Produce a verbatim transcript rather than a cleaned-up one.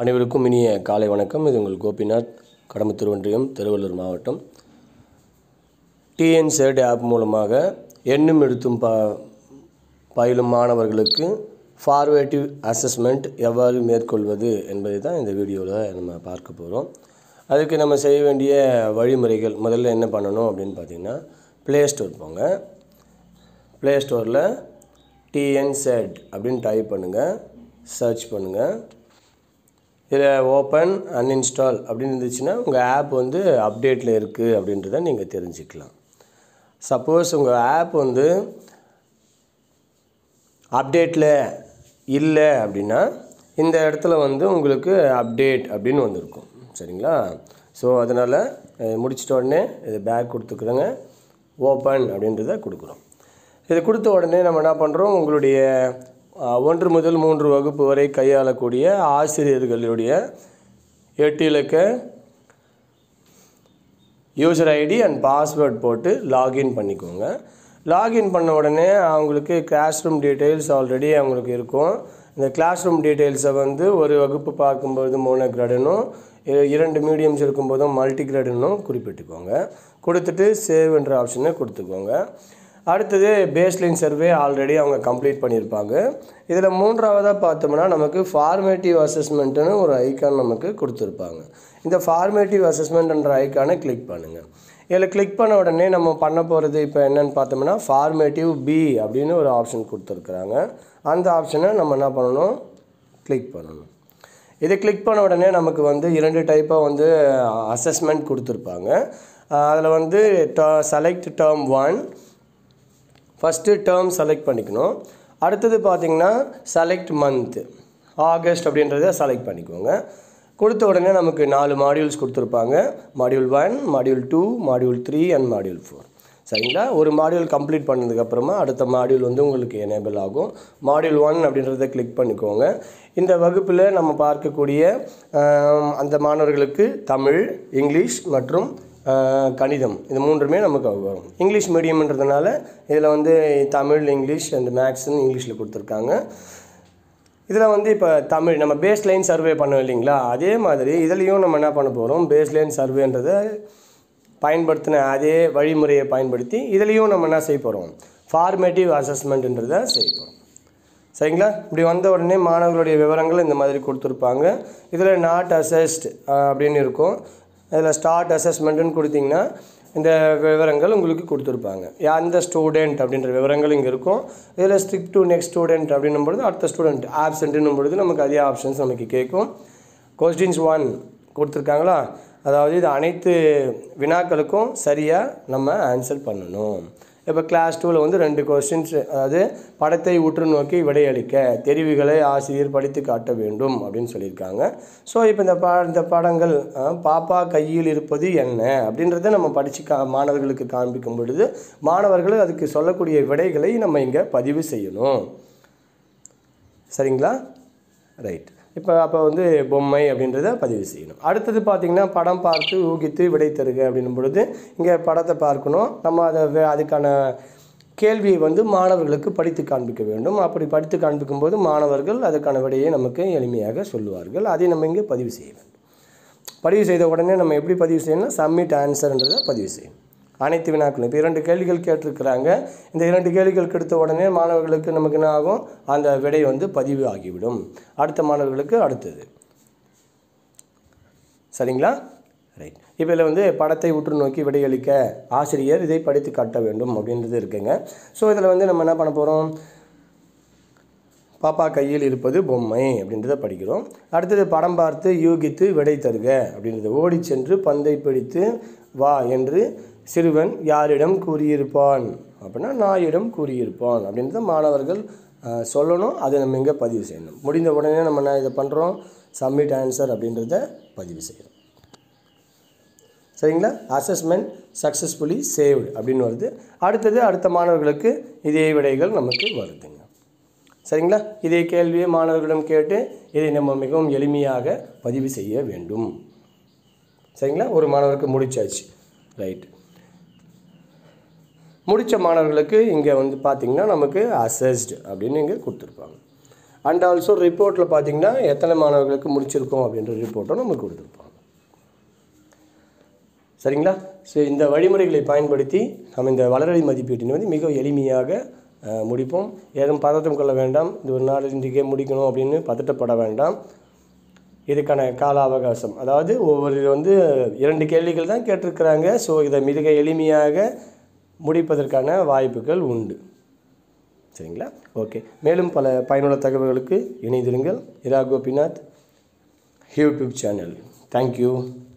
அனைவருக்கும் இனிய காலை வணக்கம். இது உங்கள் கோபிநாத், கடம்பத்தூர் ஒன்றியம், திருவள்ளூர் மாவட்டம். டிஎன்செட் ஆப் மூலமாக எண்ணும் எழுத்தும் ப பயிலும் மாணவர்களுக்கு ஃபார்மேட்டிவ் அசஸ்மெண்ட் எவ்வாறு மேற்கொள்வது என்பதை தான் இந்த வீடியோவில் நம்ம பார்க்க போகிறோம். அதுக்கு நம்ம செய்ய வேண்டிய வழிமுறைகள், முதல்ல என்ன பண்ணணும் அப்படின்னு பார்த்திங்கன்னா, ப்ளே ஸ்டோர் போங்க. ப்ளே ஸ்டோரில் டிஎன்செட் அப்படின்னு டைப் பண்ணுங்கள், சர்ச் பண்ணுங்கள். இதில் ஓப்பன் அன்இன்ஸ்டால் அப்படின்னு இருந்துச்சுன்னா உங்கள் ஆப் வந்து அப்டேட்டில் இருக்குது அப்படின்றத நீங்கள் தெரிஞ்சுக்கலாம். சப்போஸ் உங்கள் ஆப் வந்து அப்டேட்டில் இல்லை அப்படின்னா இந்த இடத்துல வந்து உங்களுக்கு அப்டேட் அப்படின்னு வந்துருக்கும். சரிங்களா? ஸோ அதனால் முடிச்சிட்ட உடனே இது பேக் கொடுத்துக்கிறோங்க, ஓப்பன் அப்படின்றத கொடுக்குறோம். இது கொடுத்த உடனே நம்ம என்ன பண்ணுறோம், உங்களுடைய ஒன்று முதல் மூன்று வகுப்பு வரை கையாளக்கூடிய ஆசிரியர்களுடைய எட்டு இலக்க யூசர் ஐடி அண்ட் பாஸ்வேர்ட் போட்டு லாகின் பண்ணிக்கோங்க. லாகின் பண்ண உடனே அவங்களுக்கு கிளாஸ் ரூம் டீட்டெயில்ஸ் ஆல்ரெடி அவங்களுக்கு இருக்கும். இந்த கிளாஸ் ரூம் டீட்டெயில்ஸை வந்து ஒரு வகுப்பு பார்க்கும்போது மோனோ கிரேடுன்னும், இரண்டு மீடியம்ஸ் இருக்கும்போதும் மல்டி கிரேடுன்னும் குறிப்பிட்டுக்கோங்க. கொடுத்துட்டு சேவ் என்ற ஆப்ஷனை கொடுத்துக்கோங்க. அடுத்தது பேஸ்லைன் சர்வே ஆல்ரெடி அவங்க கம்ப்ளீட் பண்ணியிருப்பாங்க. இதில் மூன்றாவதாக பார்த்தோம்னா நமக்கு ஃபார்மேட்டிவ் அசஸ்மெண்ட்டுன்னு ஒரு ஐக்கான் நமக்கு கொடுத்துருப்பாங்க. இந்த ஃபார்மேட்டிவ் அசஸ்மெண்ட்ன்ற ஐக்கானை கிளிக் பண்ணுங்கள். இதில் கிளிக் பண்ண உடனே நம்ம பண்ண போகிறது இப்போ என்னென்னு பார்த்தோம்னா, ஃபார்மேட்டிவ் பி அப்படின்னு ஒரு ஆப்ஷன் கொடுத்துருக்குறாங்க. அந்த ஆப்ஷனை நம்ம என்ன பண்ணணும், கிளிக் பண்ணணும். இதை கிளிக் பண்ண உடனே நமக்கு வந்து இரண்டு டைப்பாக வந்து அசஸ்மெண்ட் கொடுத்துருப்பாங்க. அதில் வந்து select term one, first term select பண்ணிக்கணும். அடுத்தது பார்த்திங்கன்னா செலக்ட் மந்த்து, ஆகஸ்ட் அப்படின்றத செலக்ட் பண்ணிக்கோங்க. கொடுத்த உடனே நமக்கு நாலு மாடியூல்ஸ் கொடுத்துருப்பாங்க. Module one, module two, module three and module four. சரிங்களா? ஒரு மாடியூல் கம்ப்ளீட் பண்ணதுக்கப்புறமா அடுத்த மாடியூல் வந்து உங்களுக்கு எனேபிள் ஆகும். மாடியூல் ஒன் அப்படின்றத கிளிக் பண்ணிக்கோங்க. இந்த வகுப்பில் நம்ம பார்க்கக்கூடிய அந்த மாணவர்களுக்கு தமிழ், இங்கிலீஷ் மற்றும் கணிதம், இது மூன்றுமே நமக்கு வரும். இங்கிலீஷ் மீடியம்ன்றதுனால இதில் வந்து தமிழ், இங்கிலீஷ் அண்ட் மேக்ஸ்ன்னு இங்கிலீஷில் கொடுத்துருக்காங்க. இதில் வந்து இப்போ தமிழ் நம்ம பேஸ் லைன் சர்வே பண்ணோம் இல்லைங்களா, அதே மாதிரி இதுலேயும் நம்ம என்ன பண்ண போகிறோம், பேஸ் லைன் சர்வேன்றதை பயன்படுத்தின அதே வழிமுறையை பயன்படுத்தி இதுலேயும் நம்ம என்ன செய்ய போகிறோம், ஃபார்மேட்டிவ் அசஸ்மெண்ட்ன்றதை செய்ய போகிறோம். சரிங்களா? இப்படி வந்த உடனே மாணவர்களுடைய விவரங்கள் இந்த மாதிரி கொடுத்துருப்பாங்க. இதில் நாட் அசஸ்ட் அப்படின்னு இருக்கும். இதில் ஸ்டார்ட் அசஸ்மெண்ட்டுன்னு கொடுத்திங்கன்னா இந்த விவரங்கள் உங்களுக்கு கொடுத்துருப்பாங்க. அந்த ஸ்டூடெண்ட் அப்படின்ற விவரங்கள் இங்கே இருக்கும். இதில் ஸ்டிக் டு நெக்ஸ்ட் ஸ்டூடெண்ட் அப்படின்னும் பொழுது அடுத்த ஸ்டூடெண்ட் ஆப்சென்ட்னும் பொழுது நமக்கு அதே ஆப்ஷன்ஸ் நமக்கு கேட்கும். கொஸ்டின்ஸ் ஒன் கொடுத்துருக்காங்களா, அதாவது இது அனைத்து வினாக்களுக்கும் சரியாக நம்ம ஆன்சர் பண்ணணும். இப்போ கிளாஸ் டூவில் வந்து ரெண்டு கொஸ்டின்ஸ், அதாவது படத்தை உற்று நோக்கி விடையளிக்க தெரிவுகளை ஆசிரியர் படித்து காட்ட வேண்டும் அப்படின்னு சொல்லியிருக்காங்க. ஸோ இப்போ இந்த பா இந்த படங்கள் பாப்பா கையில் இருப்பது என்ன அப்படின்றத நம்ம படித்து கா மாணவர்களுக்கு காண்பிக்கும் பொழுது மாணவர்கள் அதுக்கு சொல்லக்கூடிய விடைகளை நம்ம இங்கே பதிவு செய்யணும். சரிங்களா? ரைட். இப்போ அப்போ வந்து பொம்மை அப்படின்றத பதிவு செய்யணும். அடுத்தது பார்த்திங்கன்னா, படம் பார்த்து ஊகித்து விடை தருக அப்படின்னும் பொழுது இங்கே படத்தை பார்க்கணும். நம்ம அதை அதுக்கான கேள்வியை வந்து மாணவர்களுக்கு படித்து காண்பிக்க வேண்டும். அப்படி படித்து காண்பிக்கும் போது மாணவர்கள் அதுக்கான விடையை நமக்கு எளிமையாக சொல்லுவார்கள். அதை நம்ம இங்கே பதிவு செய்ய வேண்டும். பதிவு செய்த உடனே நம்ம எப்படி பதிவு செய்யணும்னா, சப்மிட் ஆன்சர்ன்றதை பதிவு செய்யணும். அனைத்து வினாக்களும் இப்போ இரண்டு கேள்விகள் கேட்டிருக்கிறாங்க. இந்த இரண்டு கேள்விகள் கிடைத்த உடனே மாணவர்களுக்கு நமக்கு என்ன ஆகும், அந்த விடை வந்து பதிவு ஆகிவிடும். அடுத்த மாணவர்களுக்கு அடுத்தது. சரிங்களா? ரைட். இப்போ இதில் வந்து படத்தை உற்று நோக்கி விடையளிக்க ஆசிரியர் இதை படித்து காட்ட வேண்டும் அப்படின்றது இருக்குங்க. ஸோ இதில் வந்து நம்ம என்ன பண்ண போகிறோம், பாப்பா கையில் இருப்பது பொம்மை அப்படின்றத படிக்கிறோம். அடுத்தது படம் பார்த்து யூகித்து விடை தருக அப்படின்றது, ஓடி சென்று பந்தை பிடித்து வா என்று சிறுவன் யாரிடம் கூறியிருப்பான் அப்படின்னா நாயிடம் கூறியிருப்பான் அப்படின்றத மாணவர்கள் சொல்லணும். அதை நம்ம இங்கே பதிவு செய்யணும். முடிந்த உடனே நம்ம என்ன இதை பண்ணுறோம், சப்மிட் ஆன்சர் அப்படின்றத பதிவு செய்கிறோம். சரிங்களா? அசஸ்மெண்ட் சக்ஸஸ்ஃபுல்லி சேவ்டு அப்படின்னு வருது. அடுத்தது அடுத்த மாணவர்களுக்கு இதே விடைகள் நமக்கு வருதுங்க. சரிங்களா? இதே கேள்வியை மாணவர்களிடம் கேட்டு இதை நம்ம மிகவும் எளிமையாக பதிவு செய்ய வேண்டும். சரிங்களா? ஒரு மாணவருக்கு முடிச்சாச்சு. ரைட். முடித்த மாணவர்களுக்கு இங்கே வந்து பார்த்திங்கன்னா நமக்கு அசஸ்ட் அப்படின்னு இங்கே கொடுத்துருப்பாங்க. அண்ட் ஆல்சோ ரிப்போர்ட்டில் பார்த்திங்கன்னா எத்தனை மாணவர்களுக்கு முடிச்சிருக்கோம் அப்படின்ற ரிப்போர்ட்டும் நமக்கு கொடுத்துருப்பாங்க. சரிங்களா? ஸோ இந்த வழிமுறைகளை பயன்படுத்தி நம்ம இந்த வளரடி மதிப்பீட்டினை வந்து மிக எளிமையாக முடிப்போம். ஏதும் பதட்டம் கொள்ள வேண்டாம். இது ஒரு நாள் இன்றைக்கே முடிக்கணும் அப்படின்னு பதட்டப்பட வேண்டாம். இதுக்கான கால அவகாசம், அதாவது ஒவ்வொரு வந்து இரண்டு கேள்விகள் தான் கேட்டிருக்கிறாங்க. ஸோ இதை மிக எளிமையாக முடிப்பதற்கான வாய்ப்புகள் உண்டு. சரிங்களா? ஓகே. மேலும் பல பயனுள்ள தகவல்களுக்கு இணைந்திருங்கள். Ira Gopinath YouTube channel. Thank you.